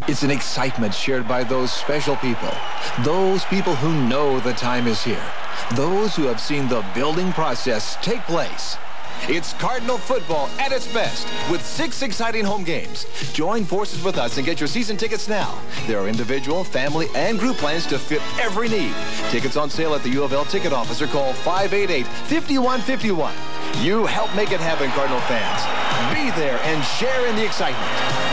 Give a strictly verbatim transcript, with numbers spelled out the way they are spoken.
It's an excitement shared by those special people. Those people who know the time is here. Those who have seen the building process take place. It's Cardinal football at its best with six exciting home games. Join forces with us and get your season tickets now. There are individual, family, and group plans to fit every need. Tickets on sale at the U of L ticket office or call five eight eight, five one five one. You help make it happen, Cardinal fans. Be there and share in the excitement.